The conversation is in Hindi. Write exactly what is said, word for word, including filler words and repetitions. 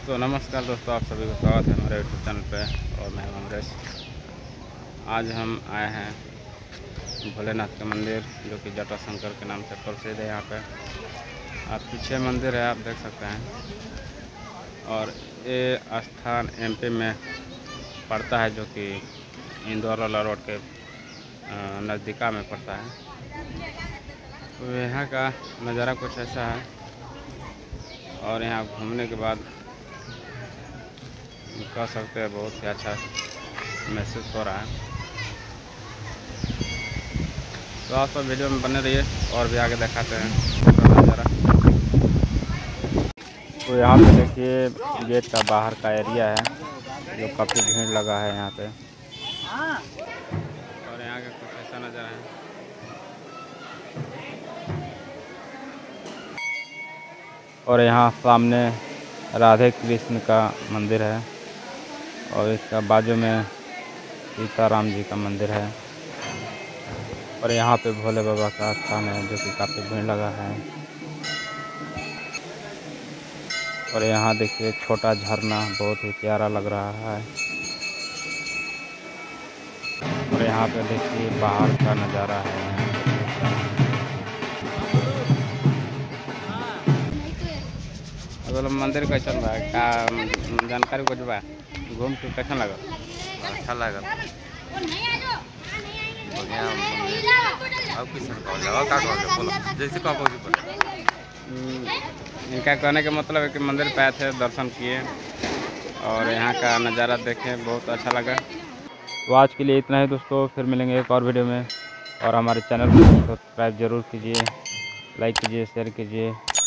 तो नमस्कार दोस्तों, आप सभी को स्वागत है हमारे यूट्यूब चैनल पे। और मैं अमरेश। आज हम आए हैं भोलेनाथ के मंदिर, जो कि जटाशंकर के नाम से प्रसिद्ध है। यहाँ पे आप पीछे मंदिर है, आप देख सकते हैं। और ये स्थान एमपी में पड़ता है, जो कि इंदौर वाला रोड के नज़दीका में पड़ता है। तो यहाँ का नज़ारा कुछ ऐसा है। और यहाँ घूमने के बाद कह सकते हैं बहुत ही अच्छा महसूस हो रहा है। तो आप सब वीडियो में बने रहिए और भी आगे दिखाते हैं नज़ारा। तो यहाँ पे देखिए गेट का बाहर का एरिया है, जो काफ़ी भीड़ लगा है यहाँ पे। और यहाँ का कुछ ऐसा नज़ारा है। और यहाँ सामने राधे कृष्ण का मंदिर है, और इसका बाजू में सीताराम जी का मंदिर है। और यहाँ पे भोले बाबा का स्थान है, जो कि काफ़ी भीड़ लगा है। और यहाँ देखिए छोटा झरना बहुत ही प्यारा लग रहा है। और यहाँ पे देखिए बाहर का नज़ारा है। अगर मंदिर कैसा चल रहा है, का जानकारी कुछ बा? घूम के कैसा लगा? अच्छा लगा। जैसे इनका कहने का मतलब है कि मंदिर पे आए थे, दर्शन किए और यहाँ का नज़ारा देखें, बहुत अच्छा लगा। तो आज के लिए इतना ही दोस्तों, फिर मिलेंगे एक और वीडियो में। और हमारे चैनल को सब्सक्राइब ज़रूर कीजिए, लाइक कीजिए, शेयर कीजिए।